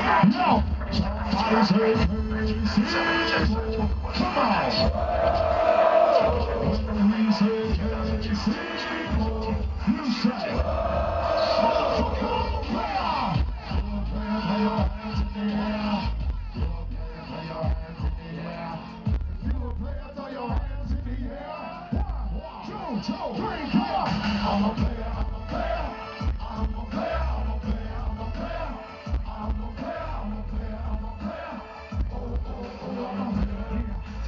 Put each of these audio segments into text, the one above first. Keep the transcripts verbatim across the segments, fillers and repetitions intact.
No! Eyes hurt, come on! When we say K C, you say, motherfucker, I'm a player! I'm a player, throw your hands in the air. You're a player, throw your hands in the air. If you a player, throw your hands in the air. One, two, two, three, four. I'm a player, I'm a player. I'm a player, I'm a player, I'm a player. I'm a player, I'm a player, I'm a player. Oh, oh, oh, I'm a player.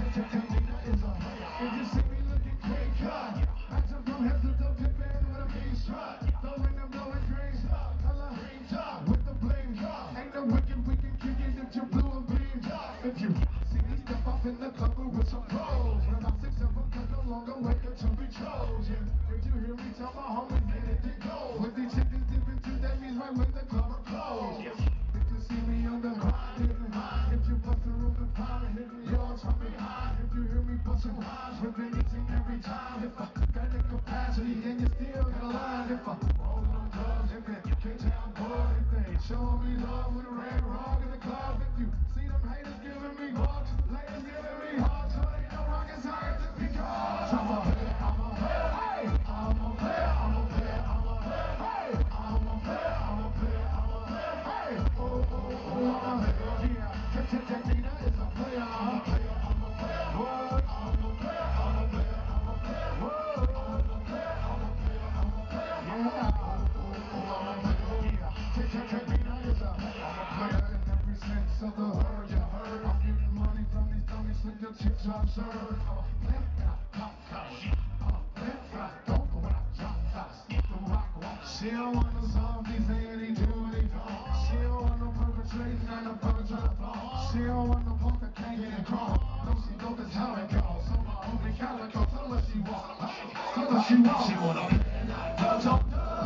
N nine ne is a player. If you see me looking quick cut, action from head to toe, tip in with a mean strut. Throwing them blowing green stuff, color green top with the bling. Ain't no wicked, we can kick it if you blue and green. If you see me step up in the club with some pros, when about six of them can no longer wait to be chosen. If you hear me tell my homies, get it to go. With these chickens dipping too, that means right when the club are closed. If you see me on the grind, hitting high. If you bust a room and pound, hitting yours from behind. If you hear me busting highs, ripping each and every time. If I got the capacity, then you still got a line. If I roll them drugs, if they can't tell boy, if they show me love with a red rug in the club. If you see them haters giving me bucks, ladies giving me hugs, so they know rocket science is because I'm a player, I'm a player, hey, I'm a player, I'm a player, I'm a player, hey, I'm a player, I'm a player, I'm a player, hey, oh, oh, oh, I'm a player, yeah, N nine ne is a player, I'm a player, I'm a player, what, I'm a player, I'm a player, I'm a player, what, I'm a player, I'm a player, I'm a player, yeah, oh, oh, oh, I'm a player, yeah, N nine ne is a player, I'm a player in every sense of the word, you heard, I'm getting money from these dummies with your chicks absurd, I'm a player, pop, pop, I'm a player, don't go when I drop fast, the rock walk, she don't want no zombies, they ain't do they fall, she don't want no perpetrating and a perpetrator fall, she don't want no punk that can't get it crawl, no she know that's how it goes, so my homie calico, tell her she want, tell her she want, she want a dubs on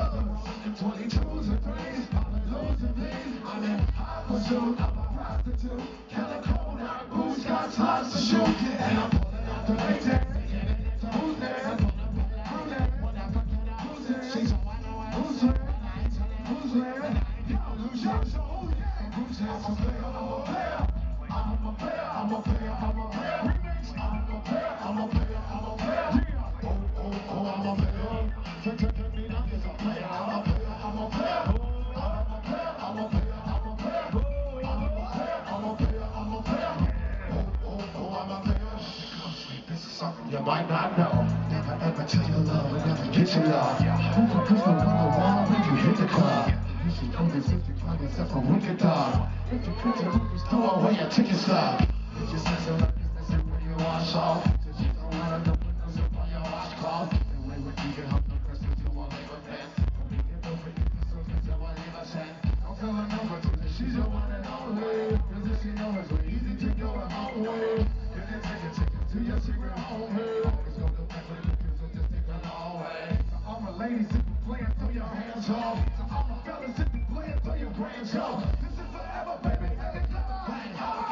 dubs, twenty-twos and threes, loads and things, I'm in high pursuit, I'm a prostitute, calico, rock boots, got slots to shoot, and I'm pulling out the latex, who's there? Who's there? Who's there? She's a who's there? Who's there? Who's there? Who's there? I'm a player, I'm a player, I'm a player, I'm a player, I'm a player, remix, I'm a player, I'm a player, I'm a player, yeah, oh, oh, oh, I'm a player, N nine ne is a player, I'm a player, I'm a player, I'm a player, I'm a player, I'm a player, I'm a player, I'm a player, I'm a player, oh, oh, oh, I'm a player, this is something you might not know, never ever tell your love, and never get your love, who can push the one around when you hit the club, you should know this if you find yourself a wicked dog, if you quit your movies, throw away your ticket stub, if you sense your life business and when you wash off, just you don't wanna know when those up on your washcloth, and when we you can help the person to one labor man, don't be it over you, so it's a one labor send, don't tell her number two, that she's your one and only, cause if she knows it's way easy to go her own way, you can take a ticket to your secret home, always go to back with the kids, so just take a long way, so all my ladies, if you play it, throw your hands off, so all my fellas, if you play it, throw your brands off, this is forever, baby, let it go, bang,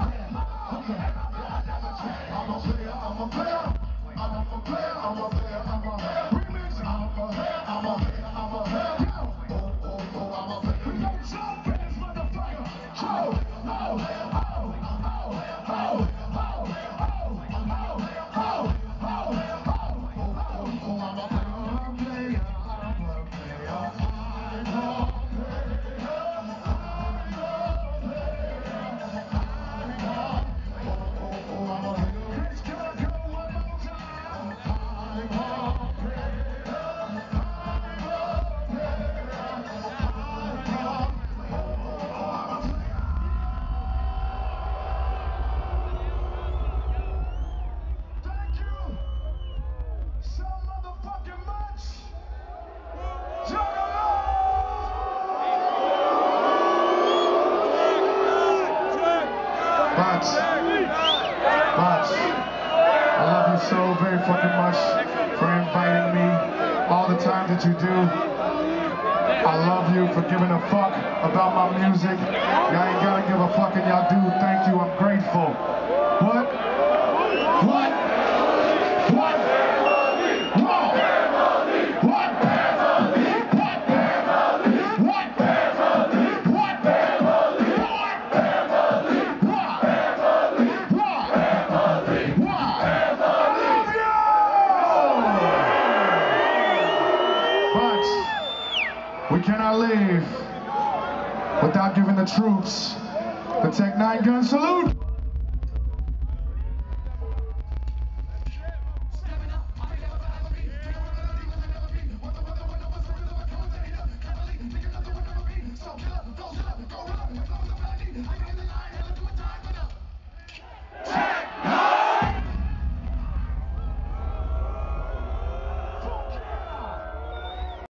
okay, I'm a player, I'm a player, I'm a player, I'm a player, I'm a remix, I'm a player, I'm a player, I'm a player, oh, oh, oh, I'm a player, we don't jump fast, motherfucker, oh, oh, oh, oh, oh, oh, oh, But, but, I love you so very fucking much for inviting me all the time that you do. I love you for giving a fuck about my music. Y'all ain't gotta give a fuck and y'all do. Thank you, I'm grateful. What? What? What? What? What? What? What? What? We cannot leave without giving the troops the Tech nine gun salute.